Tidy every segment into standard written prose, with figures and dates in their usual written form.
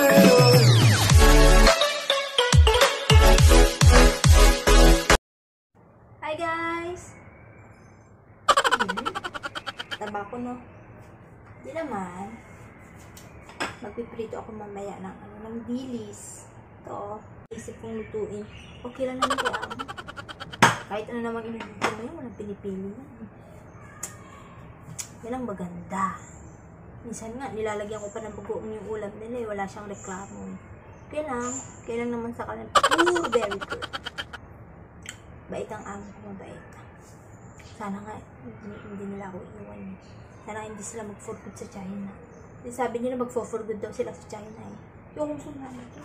Hi guys! Taba ko no? Di naman. Magpiprito ako mamaya ng dilis. Ito, isip kong lutuin. Okay lang naman kaya ako. Kahit ano naman inuluto mo yun, walang pinipili yan. Yan ang maganda. Minsan nga, nilalagyan ko pa ng bagoong yung ulam nila eh. Wala siyang reklamo. Kaya lang naman sa kanila. Ooh, very good. Bait ang amo ko, mabait. Sana nga, hindi nila ako iwan. Sana hindi sila mag-for good sa China. Sabi nila mag-for good daw sila sa China eh. Yung kung saan ito.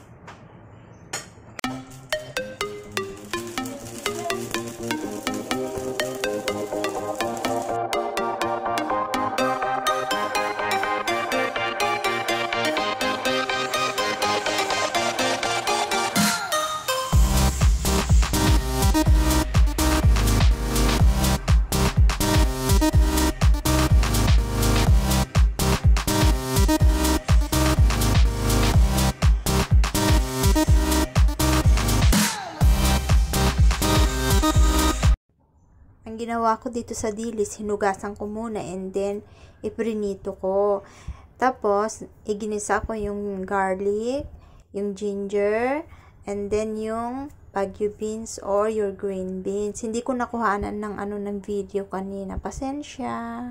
Ang ginawa ko dito sa dilis, hinugasan ko muna and then iprinito ko. Tapos, iginisa ko yung garlic, yung ginger, and then yung Baguio beans or your green beans. Hindi ko nakuhanan ng video kanina. Pasensya.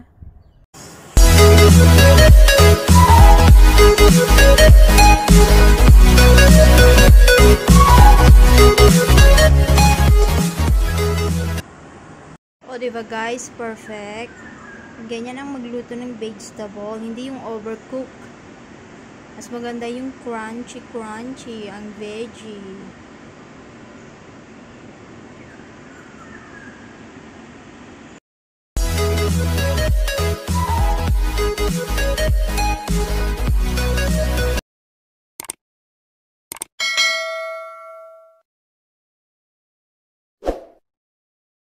O, diba guys? Perfect. Ganyan ang magluto ng vegetable. Hindi yung overcook. Mas maganda yung crunchy ang veggie.